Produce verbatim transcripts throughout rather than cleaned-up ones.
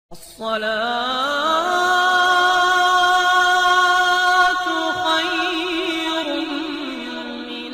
الصلاة خير من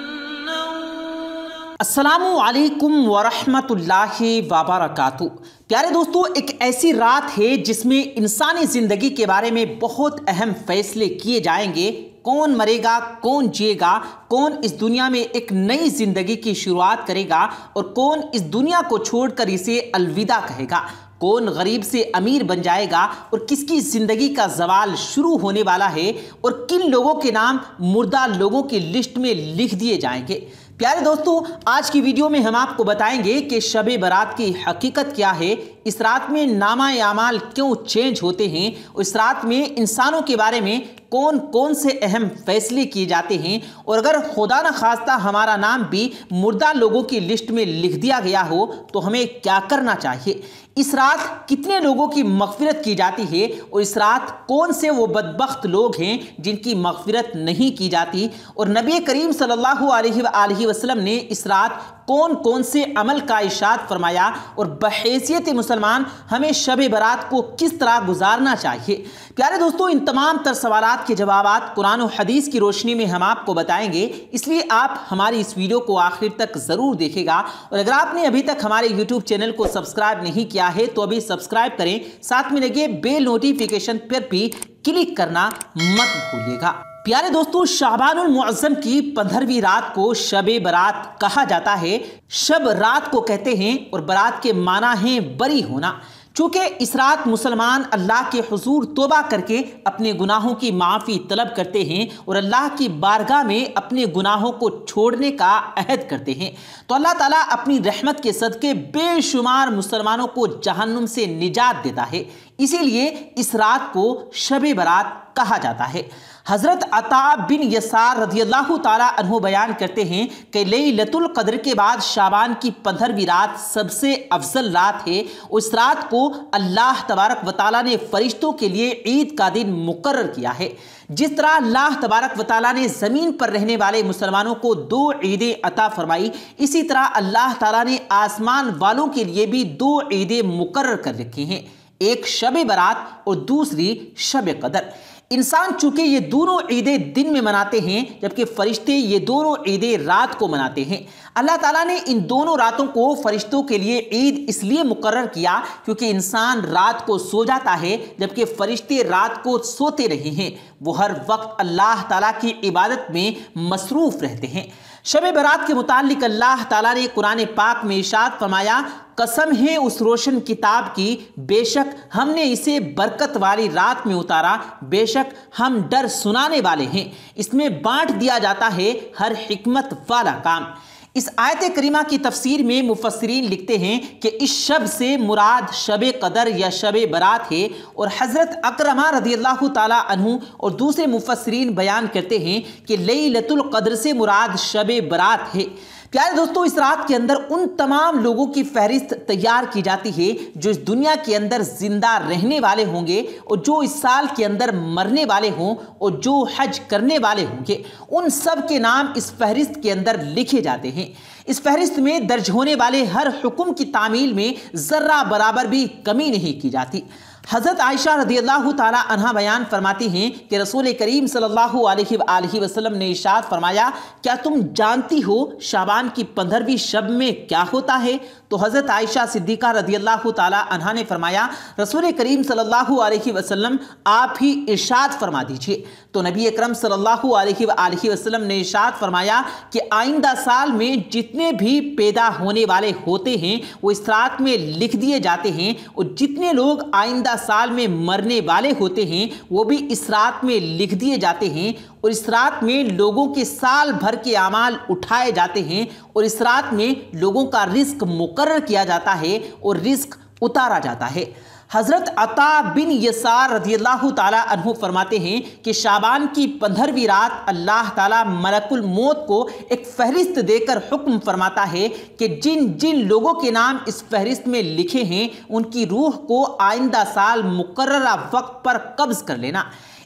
النوم۔ السلام علیکم ورحمۃ اللہ وبرکاتہ۔ پیارے دوستو، ایک ایسی رات ہے جس میں انسانی زندگی کے بارے میں بہت اہم فیصلے کیے جائیں گے۔ کون مرے گا، کون جیے گا، کون اس دنیا میں ایک نئی زندگی کی شروعات کرے گا اور کون اس دنیا کو چھوڑ کر اسے الوداع کہے گا، کون غریب سے امیر بن جائے گا اور کس کی زندگی کا زوال شروع ہونے والا ہے اور کن لوگوں کے نام مردہ لوگوں کی لسٹ میں لکھ دیے جائیں گے۔ پیارے دوستو، آج کی ویڈیو میں ہم آپ کو بتائیں گے کہ شب برات کی حقیقت کیا ہے، اس رات میں نامہ اعمال کیوں چینج ہوتے ہیں، اور اس رات میں انسانوں کے بارے میں کون کون سے اہم فیصلے کیے جاتے ہیں، اور اگر خدا نہ خواستہ ہمارا نام بھی مردہ لوگوں کی لسٹ میں لکھ دیا گیا ہو تو ہمیں کیا کرنا چاہیے۔ اس رات کتنے لوگوں کی مغفرت کی جاتی ہے اور اس رات کون سے وہ بدبخت لوگ ہیں جن کی مغفرت نہیں کی جاتی، اور نبی کریم صلی اللہ علیہ وآلہ وسلم نے اس رات کون کون سے عمل کا ارشاد فرمایا، اور بحیثیت مسلمان ہمیں شب برات کو کس طرح گزارنا چاہیے۔ پیارے دوستو، ان تمام تر سوالات کے جوابات قرآن و حدیث کی روشنی میں ہم آپ کو بتائیں گے، اس لیے آپ ہماری اس ویڈیو کو آخر تک ضرور دیکھیں گا، اور اگر آپ نے ابھی تک ہمارے یوٹیوب چینل کو سبسکرائب نہیں کیا ہے تو ابھی سبسکرائب کریں، ساتھ میں لگے بیل نوٹیفیکیشن پر بھی کلک کرنا مت بھولیے گا۔ پیارے دوستو، شعبان المعظم کی پندرہویں رات کو شب برات کہا جاتا ہے۔ شب رات کو کہتے ہیں اور برات کے معنی ہیں بری ہونا۔ چونکہ اس رات مسلمان اللہ کے حضور توبہ کر کے اپنے گناہوں کی معافی طلب کرتے ہیں اور اللہ کی بارگاہ میں اپنے گناہوں کو چھوڑنے کا عہد کرتے ہیں، تو اللہ تعالیٰ اپنی رحمت کے صدقے بے شمار مسلمانوں کو جہنم سے نجات دیتا ہے۔ اسی لیے اس رات کو شب برات کہا جاتا ہے۔ حضرت عطا بن یسار رضی اللہ تعالیٰ عنہ بیان کرتے ہیں کہ لیلۃ القدر کے بعد شعبان کی پندرہویں رات سب سے افضل رات ہے، اس رات کو اللہ تبارک و تعالیٰ نے فرشتوں کے لیے عید کا دن مقرر کیا ہے۔ جس طرح اللہ تبارک و تعالیٰ نے زمین پر رہنے والے مسلمانوں کو دو عیدیں عطا فرمائی، اسی طرح اللہ تعالیٰ نے آسمان والوں کے لیے بھی دو عیدیں مقرر کر رکھی ہیں، ایک شب برات اور دوسری شب قدر۔ انسان چونکہ یہ دونوں عیدیں دن میں مناتے ہیں جبکہ فرشتے یہ دونوں عیدیں رات کو مناتے ہیں۔ اللہ تعالیٰ نے ان دونوں راتوں کو فرشتوں کے لیے عید اس لیے مقرر کیا کیونکہ انسان رات کو سو جاتا ہے جبکہ فرشتے رات کو سوتے نہیں ہیں، وہ ہر وقت اللہ تعالیٰ کی عبادت میں مصروف رہتے ہیں۔ شب برات کے متعلق اللہ تعالیٰ نے قرآن پاک میں ارشاد فرمایا، قسم ہے اس روشن کتاب کی، بے شک ہم نے اسے برکت والی رات میں اتارا، بے شک ہم ڈر سنانے والے ہیں، اس میں بانٹ دیا جاتا ہے ہر حکمت والا کام۔ اس آیت کریمہ کی تفسیر میں مفسرین لکھتے ہیں کہ اس شب سے مراد شب قدر یا شب برات ہے، اور حضرت اکرمہ رضی اللہ تعالیٰ عنہ اور دوسرے مفسرین بیان کرتے ہیں کہ لیلۃ القدر سے مراد شب برات ہے۔ پیارے دوستو، اس رات کے اندر ان تمام لوگوں کی فہرست تیار کی جاتی ہے جو اس دنیا کے اندر زندہ رہنے والے ہوں گے اور جو اس سال کے اندر مرنے والے ہوں اور جو حج کرنے والے ہوں گے، ان سب کے نام اس فہرست کے اندر لکھے جاتے ہیں۔ اس فہرست میں درج ہونے والے ہر حکم کی تعمیل میں ذرہ برابر بھی کمی نہیں کی جاتی۔ حضرت عائشہ رضی اللہ تعالیٰ عنہ بیان فرماتی ہیں کہ رسول کریم صلی اللہ علیہ وآلہ وسلم نے ارشاد فرمایا، کیا تم جانتی ہو شعبان کی پندرہویں شب میں کیا ہوتا ہے؟ تو حضرت عائشہ صدیقہ رضی اللہ تعالیٰ عنہ نے فرمایا، رسول کریم صلی اللہ علیہ وسلم آپ ہی ارشاد فرما دیجئے۔ تو نبی اکرم صلی اللہ علیہ وآلہ وسلم نے ارشاد فرمایا کہ آئندہ سال میں جتنے بھی پیدا ہونے والے ہوتے ہیں وہ اس رات میں لکھ دیے جاتے ہیں، اور جتنے لوگ آئندہ سال میں مرنے والے ہوتے ہیں وہ بھی اس رات میں لکھ دیے جاتے ہیں، اور اس رات میں لوگوں کے سال بھر کے اعمال اٹھائے جاتے ہیں، اور اس رات میں لوگوں کا رزق مقرر کیا جاتا ہے اور رزق اتارا جاتا ہے۔ حضرت عطا بن یسار رضی اللہ تعالیٰ عنہ فرماتے ہیں کہ شعبان کی پندرہویں رات اللہ تعالیٰ ملک الموت کو ایک فہرست دے کر حکم فرماتا ہے کہ جن جن لوگوں کے نام اس فہرست میں لکھے ہیں ان کی روح کو آئندہ سال مقررہ وقت پر قبض کر لینا۔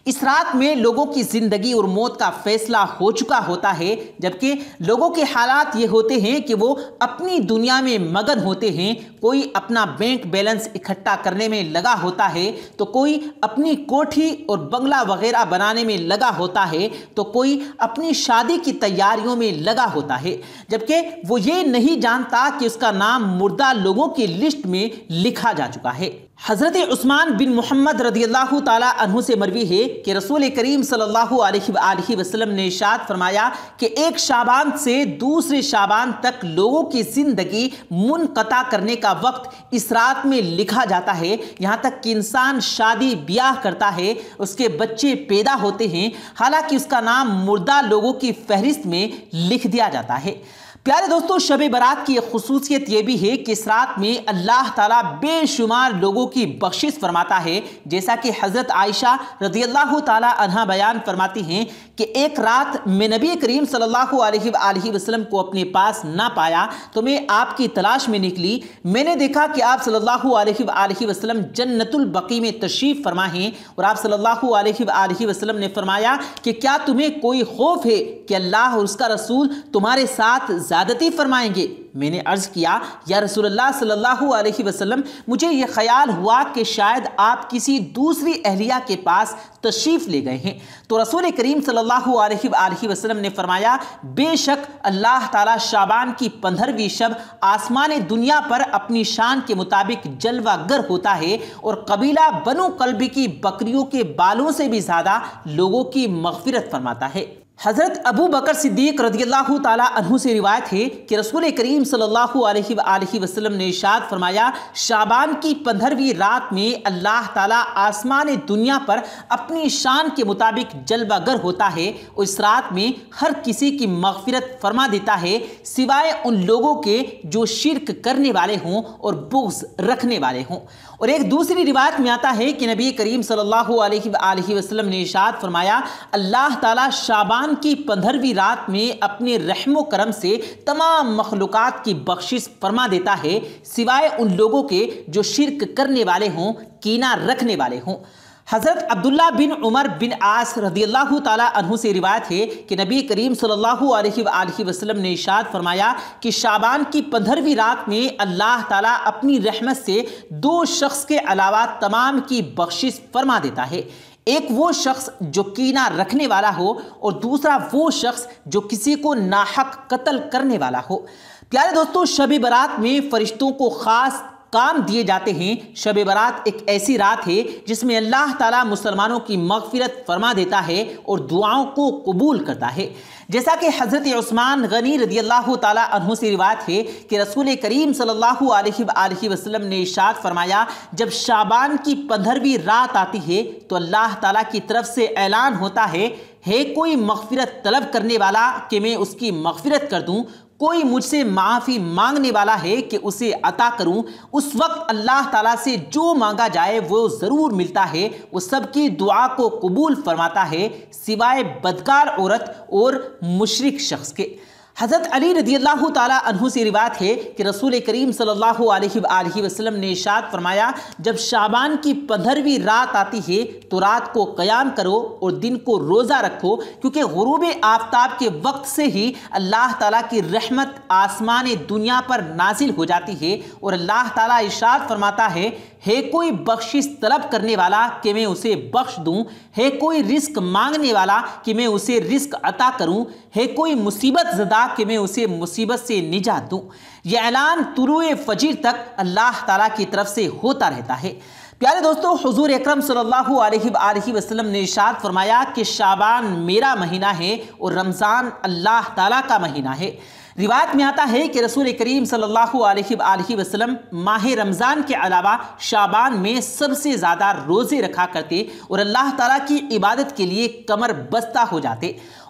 اس رات میں لوگوں کی زندگی اور موت کا فیصلہ ہو چکا ہوتا ہے، جبکہ لوگوں کے حالات یہ ہوتے ہیں کہ وہ اپنی دنیا میں مگن ہوتے ہیں۔ کوئی اپنا بینک بیلنس اکٹھا کرنے میں لگا ہوتا ہے تو کوئی اپنی کوٹھی اور بنگلہ وغیرہ بنانے میں لگا ہوتا ہے تو کوئی اپنی شادی کی تیاریوں میں لگا ہوتا ہے، جبکہ وہ یہ نہیں جانتا کہ اس کا نام مردہ لوگوں کی لسٹ میں لکھا جا چکا ہے۔ حضرت عثمان بن محمد رضی اللہ تعالیٰ عنہ سے مروی ہے کہ رسول کریم صلی اللہ علیہ وآلہ وسلم نے ارشاد فرمایا کہ ایک شعبان سے دوسرے شعبان تک لوگوں کی زندگی منقطع کرنے کا وقت اس رات میں لکھا جاتا ہے، یہاں تک کہ انسان شادی بیاہ کرتا ہے، اس کے بچے پیدا ہوتے ہیں، حالانکہ اس کا نام مردہ لوگوں کی فہرست میں لکھ دیا جاتا ہے۔ پیارے دوستو، شب برات کی ایک خصوصیت یہ بھی ہے کہ اس رات میں اللہ تعالیٰ بے شمار لوگوں کی بخشش فرماتا ہے، جیسا کہ حضرت عائشہ رضی اللہ تعالیٰ عنہ بیان فرماتی ہیں کہ ایک رات میں نبی کریم صلی اللہ علیہ وآلہ وسلم کو اپنے پاس نہ پایا تو میں آپ کی تلاش میں نکلی۔ میں نے دیکھا کہ آپ صلی اللہ علیہ وآلہ وسلم جنت البقیع میں تشریف فرما ہیں، اور آپ صلی اللہ علیہ وآلہ وسلم نے فرمایا کہ کیا تمہیں کوئی خوف ہے کہ اللہ اور اس کا رسول تمہارے ساتھ زیادتی فرمائیں گے؟ میں نے عرض کیا یا رسول اللہ صلی اللہ علیہ وسلم، مجھے یہ خیال ہوا کہ شاید آپ کسی دوسری اہلیہ کے پاس تشریف لے گئے ہیں۔ تو رسول کریم صلی اللہ علیہ وآلہ وسلم نے فرمایا بے شک اللہ تعالیٰ شعبان کی پندرہویں شب آسمان دنیا پر اپنی شان کے مطابق جلوہ گر ہوتا ہے، اور قبیلہ بنو کلب کی بکریوں کے بالوں سے بھی زیادہ لوگوں کی مغفرت فرماتا ہے۔ حضرت ابو بکر صدیق رضی اللہ تعالیٰ عنہ سے روایت ہے کہ رسول کریم صلی اللہ علیہ وآلہ وسلم نے ارشاد فرمایا شعبان کی پندرہویں رات میں اللہ تعالیٰ آسمان دنیا پر اپنی شان کے مطابق جلوہ گر ہوتا ہے، اور اس رات میں ہر کسی کی مغفرت فرما دیتا ہے سوائے ان لوگوں کے جو شرک کرنے والے ہوں اور بغض رکھنے والے ہوں۔ اور ایک دوسری روایت میں آتا ہے کہ نبی کریم صلی اللہ علیہ وآلہ وسلم نے ارشاد فرمایا اللہ تعالیٰ شعبان کی پندرہویں رات میں اپنے رحم و کرم سے تمام مخلوقات کی بخشش فرما دیتا ہے سوائے ان لوگوں کے جو شرک کرنے والے ہوں، کینہ رکھنے والے ہوں۔ حضرت عبداللہ بن عمر بن عاص رضی اللہ تعالیٰ عنہ سے روایت ہے کہ نبی کریم صلی اللہ علیہ وآلہ وسلم نے ارشاد فرمایا کہ شعبان کی پندرہویں رات میں اللہ تعالیٰ اپنی رحمت سے دو شخص کے علاوہ تمام کی بخشش فرما دیتا ہے، ایک وہ شخص جو کینہ رکھنے والا ہو اور دوسرا وہ شخص جو کسی کو ناحق قتل کرنے والا ہو۔ پیارے دوستو، شب برات میں فرشتوں کو خاص کام دیے جاتے ہیں۔ شب برات ایک ایسی رات ہے جس میں اللہ تعالیٰ مسلمانوں کی مغفرت فرما دیتا ہے اور دعاؤں کو قبول کرتا ہے، جیسا کہ حضرت عثمان غنی رضی اللہ تعالیٰ عنہ سے روایت ہے کہ رسول کریم صلی اللہ علیہ وآلہ وسلم نے ارشاد فرمایا جب شعبان کی پندرہویں رات آتی ہے تو اللہ تعالیٰ کی طرف سے اعلان ہوتا ہے ہے کوئی مغفرت طلب کرنے والا کہ میں اس کی مغفرت کر دوں، کوئی مجھ سے معافی مانگنے والا ہے کہ اسے عطا کروں۔ اس وقت اللہ تعالیٰ سے جو مانگا جائے وہ ضرور ملتا ہے، وہ سب کی دعا کو قبول فرماتا ہے سوائے بدکار عورت اور مشرک شخص کے۔ حضرت علی رضی اللہ تعالیٰ عنہ سے روایت ہے کہ رسول کریم صلی اللہ علیہ وآلہ وسلم نے ارشاد فرمایا جب شعبان کی پندرہویں رات آتی ہے تو رات کو قیام کرو اور دن کو روزہ رکھو، کیونکہ غروب آفتاب کے وقت سے ہی اللہ تعالیٰ کی رحمت آسمان دنیا پر نازل ہو جاتی ہے، اور اللہ تعالیٰ ارشاد فرماتا ہے ہے کوئی بخشش طلب کرنے والا کہ میں اسے بخش دوں، ہے کوئی رزق مانگنے والا کہ میں اسے رزق عطا کروں، ہے کوئی مصیبت زدہ کہ میں اسے مصیبت سے نجات دوں۔ یہ اعلان طلوع فجر تک اللہ تعالیٰ کی طرف سے ہوتا رہتا ہے۔ پیارے دوستو، حضور اکرم صلی اللہ علیہ وآلہ وسلم نے ارشاد فرمایا کہ شعبان میرا مہینہ ہے اور رمضان اللہ تعالیٰ کا مہینہ ہے۔ روایت میں آتا ہے کہ رسول کریم صلی اللہ علیہ وآلہ وسلم ماہ رمضان کے علاوہ شعبان میں سب سے زیادہ روزے رکھا کرتے اور اللہ تعالیٰ کی عبادت کے لیے کمر بستہ ہو جاتے،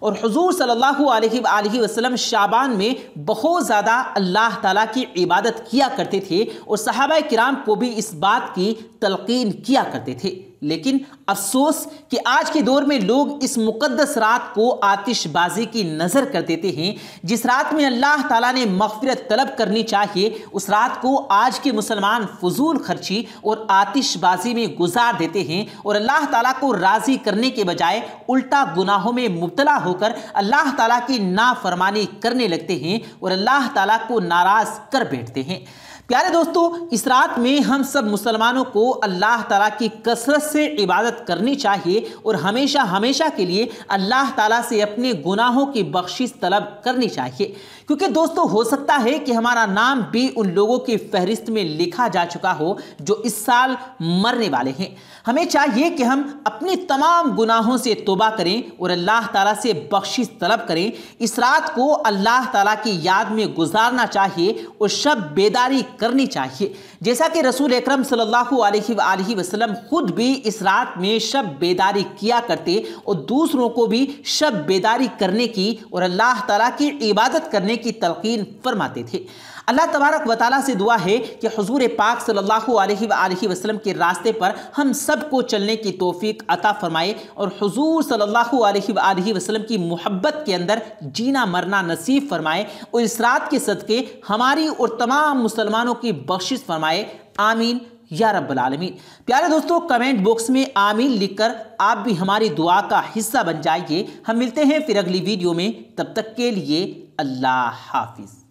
اور حضور صلی اللہ علیہ وآلہ وسلم شعبان میں بہت زیادہ اللہ تعالیٰ کی عبادت کیا کرتے تھے اور صحابہ کرام کو بھی اس بات کی تلقین کیا کرتے تھے۔ لیکن افسوس کہ آج کے دور میں لوگ اس مقدس رات کو آتش بازی کی نظر کر دیتے ہیں۔ جس رات میں اللہ تعالیٰ نے مغفرت طلب کرنی چاہیے، اس رات کو آج کے مسلمان فضول خرچی اور آتش بازی میں گزار دیتے ہیں اور اللہ تعالیٰ کو راضی کرنے کے بجائے الٹا گناہوں میں مبتلا ہو کر اللہ تعالیٰ کی نافرمانی کرنے لگتے ہیں اور اللہ تعالیٰ کو ناراض کر بیٹھتے ہیں۔ پیارے دوستو، اس رات میں ہم سب مسلمانوں کو اللہ تعالیٰ کی کثرت سے عبادت کرنی چاہیے اور ہمیشہ ہمیشہ کے لیے اللہ تعالیٰ سے اپنے گناہوں کی بخشش طلب کرنی چاہیے، کیونکہ دوستو ہو سکتا ہے کہ ہمارا نام بھی ان لوگوں کی فہرست میں لکھا جا چکا ہو جو اس سال مرنے والے ہیں۔ ہمیں چاہیے کہ ہم اپنی تمام گناہوں سے توبہ کریں اور اللہ تعالیٰ سے بخشش طلب کریں۔ اس رات کو اللہ تعالیٰ کی یاد میں گزارنا چاہیے اور شب بیداری کرنی چاہیے، جیسا کہ رسول اکرم صلی اللہ علیہ وآلہ وسلم خود بھی اس رات میں شب بیداری کیا کرتے اور دوسروں کو بھی شب بیداری کرنے کی اور اللہ تعالیٰ کی عبادت کرنے کی تلقین فرماتے تھے۔ اللہ تبارک و تعالیٰ سے دعا ہے کہ حضور پاک صلی اللہ علیہ وآلہ وسلم کے راستے پر ہم سب کو چلنے کی توفیق عطا فرمائے اور حضور صلی اللہ علیہ وآلہ وسلم کی محبت کے اندر جینا مرنا نصیب فرمائے اور اس رات کے صدقے ہماری اور تمام مسلمانوں کی بخشش فرمائے، آمین یا رب العالمین۔ پیارے دوستو، کمنٹ باکس میں آمین لکھ کر آپ بھی ہماری دعا کا حصہ بن جائیے۔ ہم ملتے ہیں پھر اگلی ویڈیو میں، تب تک کے لیے اللہ حافظ۔